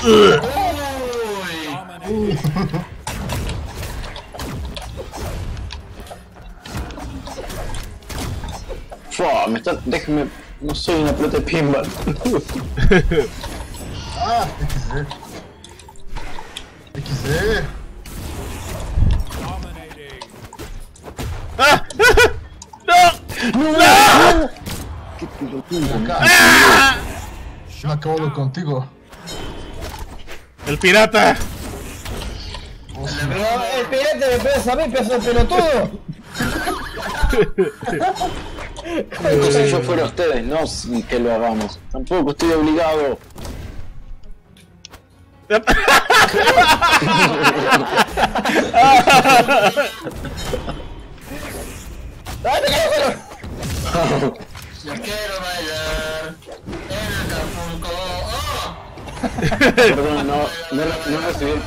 Uy. Fua, me están... Déjenme... No soy una pelota de pinball. Ah, XD. XD. ¡Ah! ¡No! ¡No! Qué pelotudo. Acá. ¡Ah! Me acabo contigo. ¡El pirata! Pero el pirata me pegas a mí, pedazo de pelotudo. No si yo fuera ustedes, no si que lo hagamos. Tampoco estoy obligado. Yo quiero bailar en Acapulco. ¡Oh! Perdón, no recibí el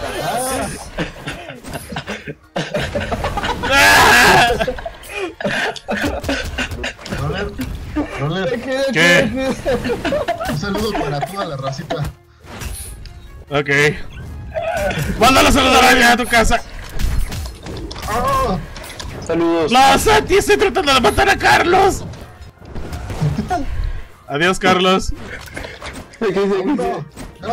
Roller, ¿Qué? un saludo para toda la racita. Ok. ¡Mándalo a saludar a tu casa! ¡Ah! Saludos. ¡No, Santi! ¡Estoy tratando de matar a Carlos! Adiós, Carlos. ¡No! ¡No!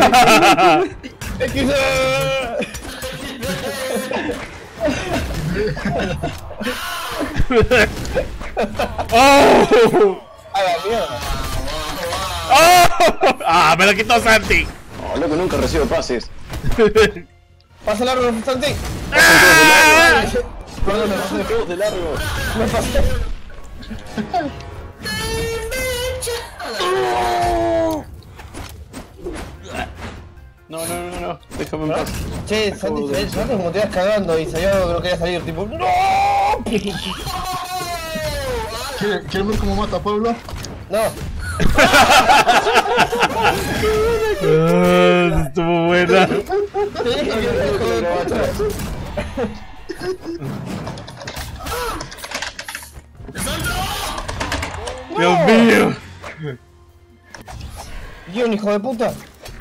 ¡Oh! A la mierda. ¡Oh! ¡Ah! ¡Me lo quitó Santi! Oh, loco, nunca recibo pases. Pasa largo, Santi. ¡Ah! Perdón, me pasé. Todos de largo. Me pasé. No. Déjame en paz. Che, Santi, como te ibas cagando y salió que no quería salir, tipo. ¡No! ¿Quieren ver cómo mata a Pablo? No. Ah, estuvo buena. Te dije que no de Dios mío. Guión, hijo de puta.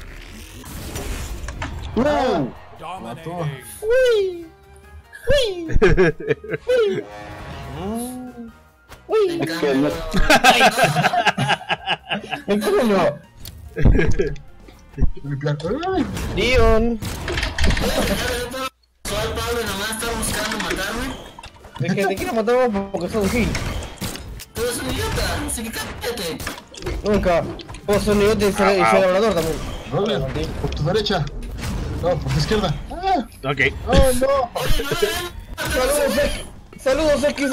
¡No! Mató. Uy. Uy. Uy. Es que no... Me culo. Limpiar. ¡Ay! Leon. Soy Pablo y nomás está buscando matarme. Es que te quiero matar vos porque sos un gil. Tú eres un idiota, así que cállate. Nunca. Vos sos un idiota y soy hablador también. Roller, por tu derecha. No, por tu izquierda. ¡Ah! Ok. ¡Oh, no! Saludos, XD.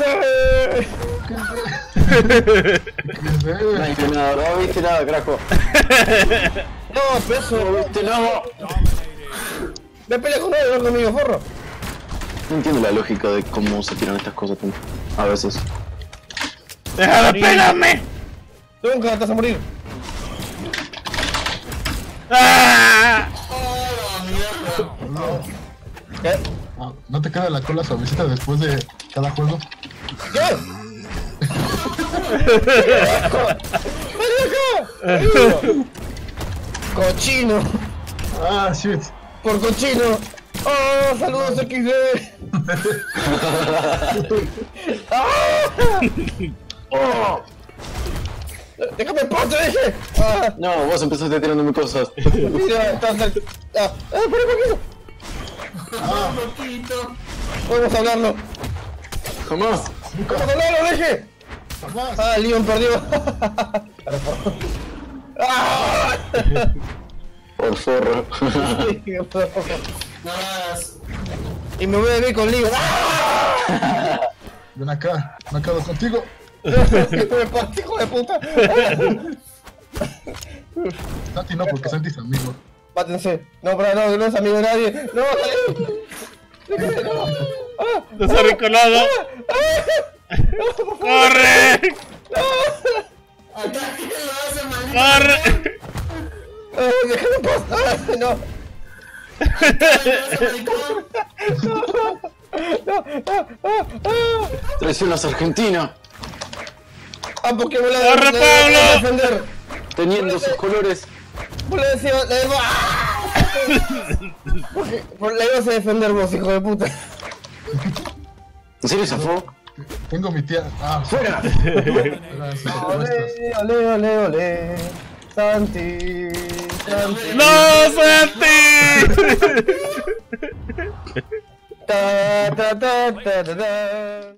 No viste nada, no viste nada, carajo. No, peso. No viste nada. Me pelea con él, no conmigo, forro. No entiendo la lógica de cómo se tiran estas cosas a veces. ¡Deja de pegarme! Tú nunca te vas a morir. ¡Ah! ¿Qué? Ah, ¿no te queda la cola suavecita después de cada juego? ¿Qué? ¡Vale acá! ¡Cochino! Ah, shit. ¡Por cochino! ¡Oh, saludos XD! ¡Oh! ¡Déjame en paz, te dije! ¡Ah! No, vos empezaste tirándome cosas. Mira, está... ¡Ah, por un poquito! Un poquito. Podemos hablarlo. Jamás. ¡Podemos hablarlo, deje! Jamás. ¡Ah, Leon perdió! ¡Ah! Por forro. No hagas. Y me voy a ver con Leon. ¡Ah! Ven acá, me acabo contigo. ¡Me pasé, hijo de puta! Santi no, porque Santi es amigo. Mátense. No, para no es amigo de nadie. ¡No! ¡Déjame, no! ¡Ah! ¡No se ha recolado! ¡Corre! Ataque lo hace maldito. ¡Corre! ¡Déjame en paz! ¡Ah, no! Traicionas a Argentina. ¡Ah, porque vos la ¡Corre, Pablo! defender! Teniendo sus colores. Vos le decías... ¡Ah! Por la ibas a defender vos, hijo de puta. ¿En serio zafó? Tengo mi tía. Ah, ¡Fuera! gracias. Ole, ole, ole, ole. Santi, Santi. ¡No, Santi! Ta, ta, ta, ta, ta, ta.